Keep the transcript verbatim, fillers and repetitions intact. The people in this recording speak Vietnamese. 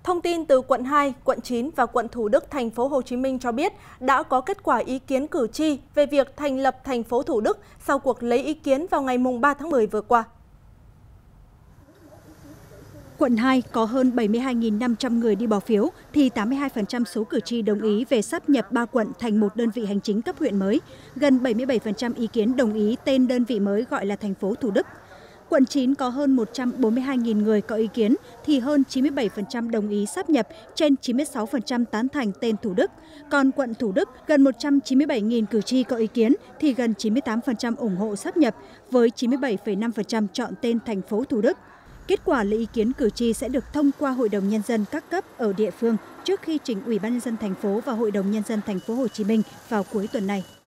Thông tin từ quận hai, quận chín và quận Thủ Đức, thành phố Hồ Chí Minh cho biết đã có kết quả ý kiến cử tri về việc thành lập thành phố Thủ Đức sau cuộc lấy ý kiến vào ngày ba tháng mười vừa qua. Quận hai có hơn bảy mươi hai nghìn năm trăm người đi bỏ phiếu, thì tám mươi hai phần trăm số cử tri đồng ý về sáp nhập ba quận thành một đơn vị hành chính cấp huyện mới. Gần bảy mươi bảy phần trăm ý kiến đồng ý tên đơn vị mới gọi là thành phố Thủ Đức. Quận chín có hơn một trăm bốn mươi hai nghìn người có ý kiến, thì hơn chín mươi bảy phần trăm đồng ý sáp nhập, trên chín mươi sáu phần trăm tán thành tên Thủ Đức. Còn quận Thủ Đức, gần một trăm chín mươi bảy nghìn cử tri có ý kiến, thì gần chín mươi tám phần trăm ủng hộ sáp nhập, với chín mươi bảy phẩy năm phần trăm chọn tên thành phố Thủ Đức. Kết quả lấy ý kiến cử tri sẽ được thông qua Hội đồng Nhân dân các cấp ở địa phương trước khi trình Ủy ban Nhân dân thành phố và Hội đồng Nhân dân thành phố Hồ Chí Minh vào cuối tuần này.